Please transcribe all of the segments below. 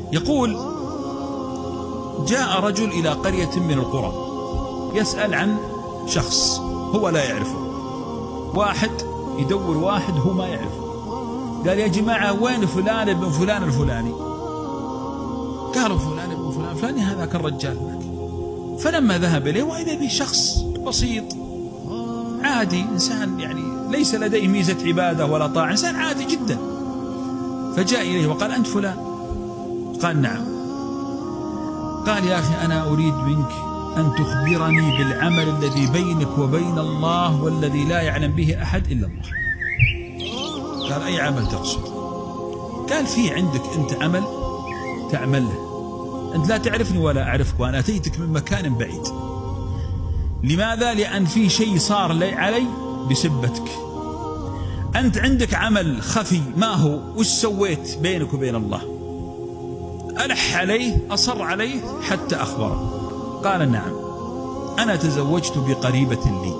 يقول: جاء رجل إلى قرية من القرى يسأل عن شخص هو لا يعرفه، واحد يدور واحد هو ما يعرفه. قال: يا جماعة وين فلان ابن فلان الفلاني؟ قالوا: فلان ابن فلان الفلاني هذاك الرجال. فلما ذهب إليه وإذا به شخص بسيط عادي، إنسان يعني ليس لديه ميزة عبادة ولا طاعة، إنسان عادي جدا. فجاء إليه وقال: أنت فلان؟ قال: نعم. قال: يا أخي أنا أريد منك أن تخبرني بالعمل الذي بينك وبين الله والذي لا يعلم به أحد إلا الله. قال: أي عمل تقصد؟ قال: في عندك أنت عمل تعمله، أنت لا تعرفني ولا أعرفك، وأنا أتيتك من مكان بعيد. لماذا؟ لأن في شيء صار لي علي بسبتك. أنت عندك عمل خفي، ما هو؟ وش سويت بينك وبين الله؟ ألح عليه، أصر عليه حتى أخبره. قال: نعم، أنا تزوجت بقريبة لي.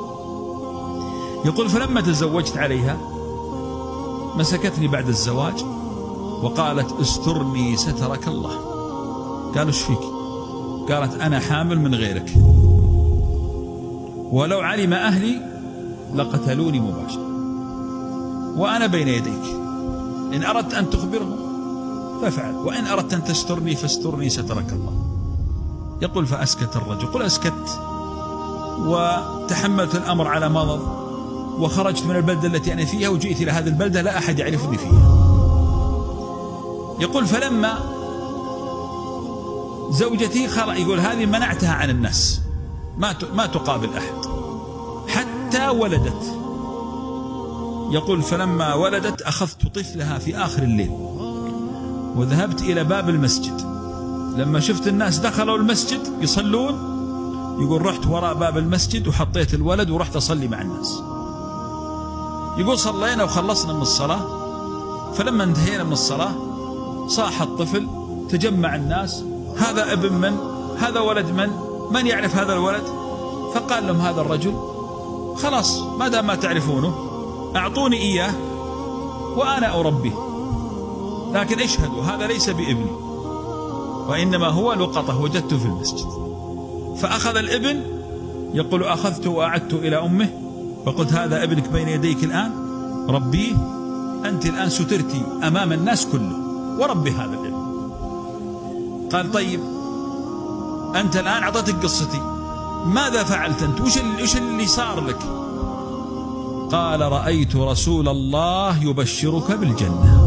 يقول: فلما تزوجت عليها مسكتني بعد الزواج وقالت: استرني سترك الله. قالوا: ايش فيك؟ قالت: أنا حامل من غيرك، ولو علم أهلي لقتلوني مباشرة، وأنا بين يديك، إن أردت أن تخبرهم فافعل، وإن أردت أن تسترني فاسترني سترك الله. يقول: فأسكت الرجل. يقول: أسكت وتحملت الأمر على مضض، وخرجت من البلدة التي أنا فيها وجئت إلى هذه البلدة لا أحد يعرفني فيها. يقول: فلما زوجتي يقول هذه منعتها عن الناس، ما تقابل أحد حتى ولدت. يقول: فلما ولدت أخذت طفلها في آخر الليل وذهبت إلى باب المسجد. لما شفت الناس دخلوا المسجد يصلون، يقول رحت وراء باب المسجد وحطيت الولد ورحت أصلي مع الناس. يقول: صلينا وخلصنا من الصلاة، فلما انتهينا من الصلاة صاح الطفل، تجمع الناس: هذا ابن من؟ هذا ولد من يعرف هذا الولد؟ فقال لهم هذا الرجل: خلاص ما دام ما تعرفونه أعطوني إياه وأنا أربيه، لكن اشهدوا هذا ليس بابني، وإنما هو لقطة وجدته في المسجد. فأخذ الابن. يقول: أخذته وأعدته إلى أمه فقلت: هذا ابنك بين يديك الآن، ربيه، أنت الآن سترتي أمام الناس كله، وربي هذا الابن. قال: طيب أنت الآن أعطيتك قصتي، ماذا فعلت أنت؟ وش اللي صار لك؟ قال: رأيت رسول الله يبشرك بالجنة.